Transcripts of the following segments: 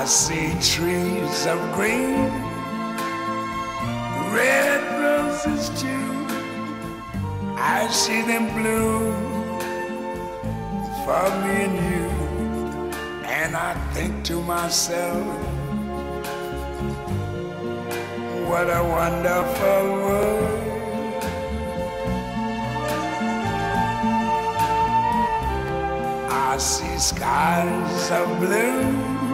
I see trees of green, red roses too. I see them bloom for me and you. And I think to myself, what a wonderful world. I see skies of blue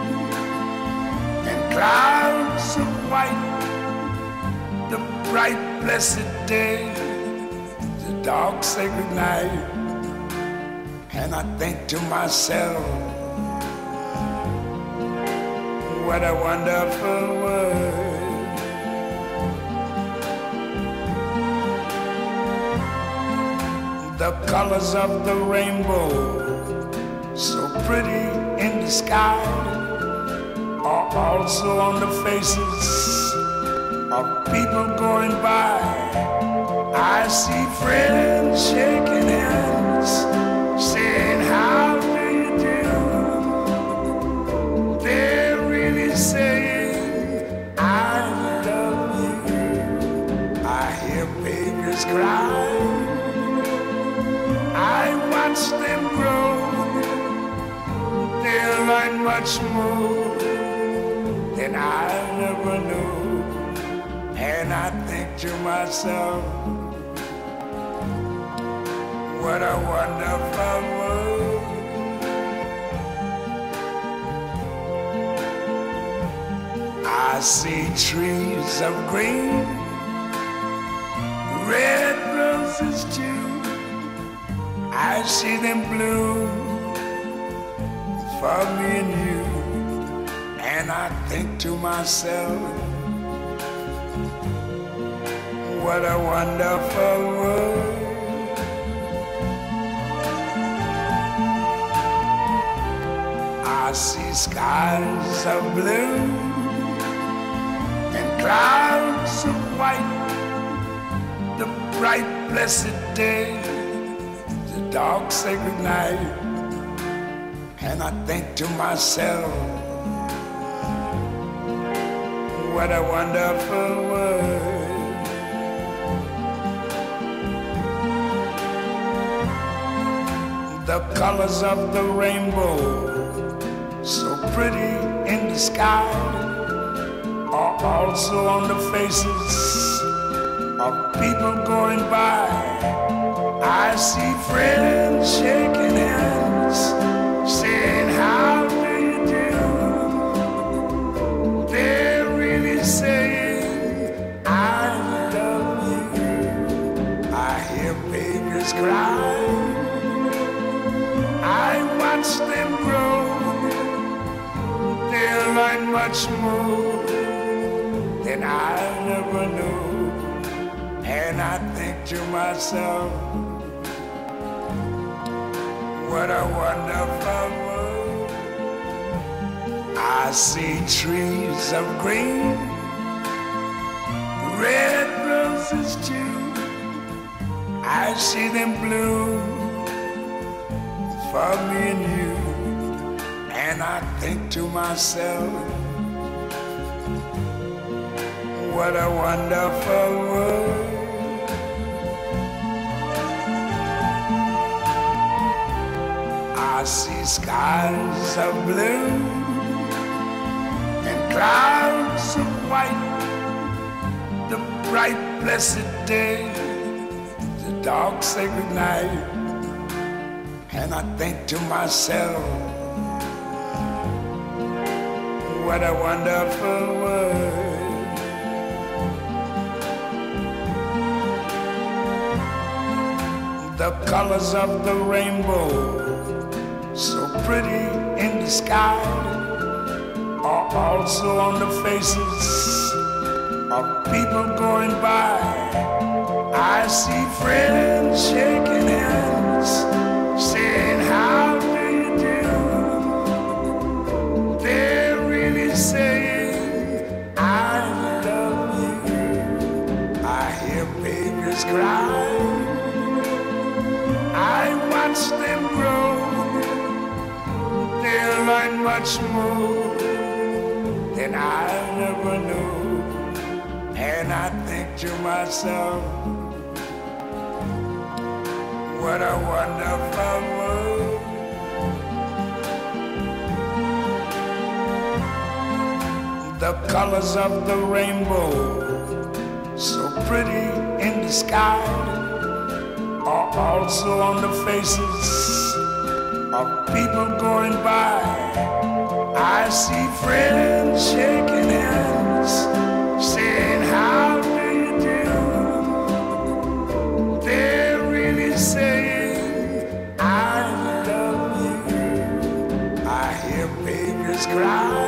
and clouds of white, the bright blessed day, the dark sacred night. And I think to myself, what a wonderful world. The colors of the rainbow, so pretty in the sky, are also on the faces of people going by. I see friends shaking hands, saying, how do you do? They're really saying, I love you. I hear babies cry, I watch them grow. They'll learn much more than I never knew. And I think to myself, what a wonderful world. I see trees of green, red roses too. I see them bloom for me and you. And I think to myself, what a wonderful world. I see skies of blue and clouds of white, the bright blessed day, the dark sacred night. And I think to myself, what a wonderful world. The colors of the rainbow, so pretty in the sky, are also on the faces of people going by. I see friends shaking hands, saying, how do you do? They're really saying, I love you. I hear babies cry, I watch them grow. They'll learn much more than I never knew. And I think to myself, what a wonderful world. I see trees of green, red roses too. I see them bloom for me and you. And I think to myself, what a wonderful world. I see skies of blue and clouds of white, the bright blessed day, the dark sacred night. And I think to myself, what a wonderful world. The colors of the rainbow, so pretty in the sky, are also on the faces of people going by. I see friends shaking hands, saying, how do you do? They're really saying, I love you. I hear babies cry, I watch them grow. They'll learn much more than I never knew. And I think to myself, what a wonderful world. The colors of the rainbow, so pretty in the sky, are also on the faces of people going by. I see friends shaking hands, saying, how do you do? They're really saying, I love you. I hear babies cry,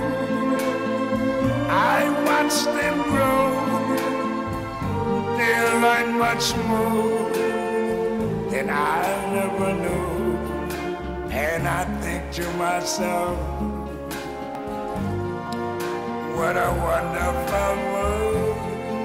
I watch them grow. They'll learn much more than I never knew. And I think to myself, what a wonderful world.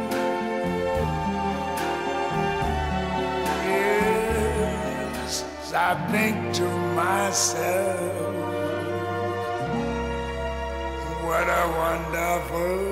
Yes, I think to myself, what a wonderful